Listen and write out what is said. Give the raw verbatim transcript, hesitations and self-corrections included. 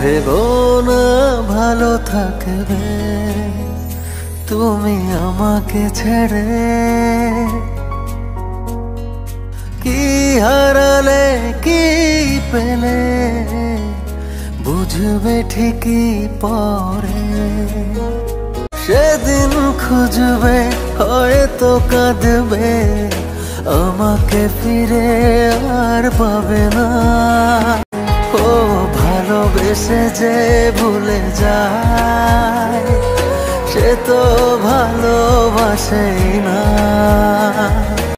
ভেবো না ভালো থাকবে তুমি আমাকে ছেড়ে। কি হারালে কি পেলে বুঝবে ঠিকই পরে। সেদিন খুঁজবে হয়তো কাঁদবে আমাকে ফিরে আর পাবে না। ও ভালোবেসে যে ভুলে যায় সে তো ভালোবাসেই না।